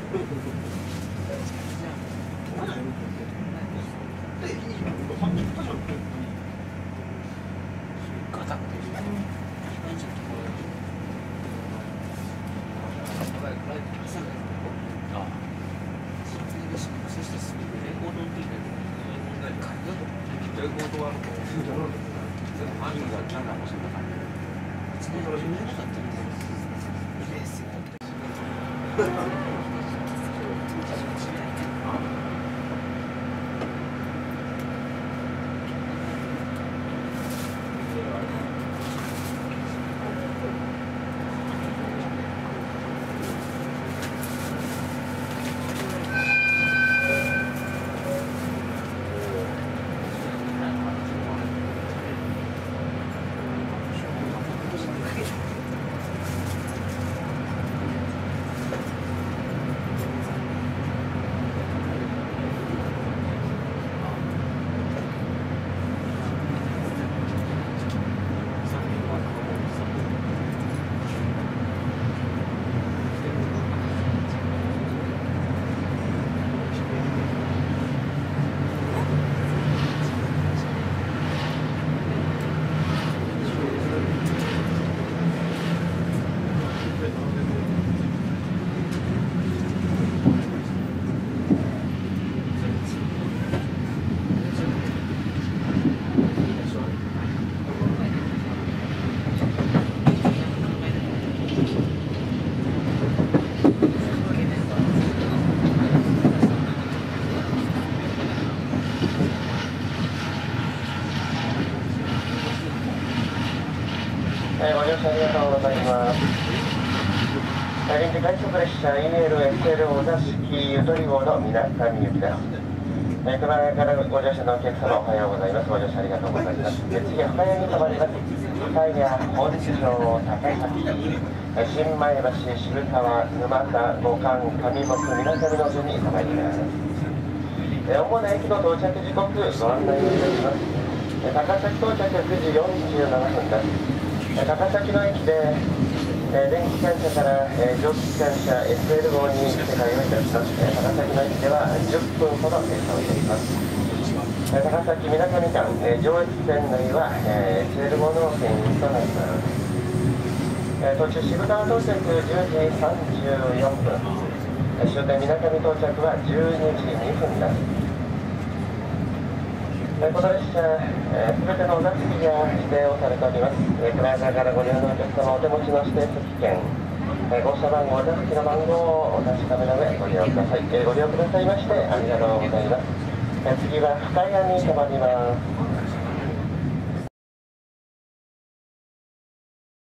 ご乗車ありがとうございます。臨時快速列車 EL/SL お座敷ゆとり号のみなかみ行きです。熊谷からご乗車のお客様おはようございます。ご乗車ありがとうございます。次は深谷に停まります。深谷、本町、高崎、新前橋、渋川、沼田、五反、上北、みなかみの順に停まります。主な駅の到着時刻ご案内をいたします。高崎到着9時47分です。高崎の駅で電気機関車から蒸気機関車 SL 号に世界をいたします。高崎の駅では10分ほど停車をいたします。高崎みなかみ間上越線内は SL 号の牽引となります。途中渋川到着10時34分、終点みなかみ到着は12時2分です。この列車、すべてのお座席が指定をされております。プラザからご利用のお客様、お手持ちの指定席券、号車番号、お座席の番号をお確かめの上、ご利用ください。ご利用くださいまして、ありがとうございます。次は深谷に停まります。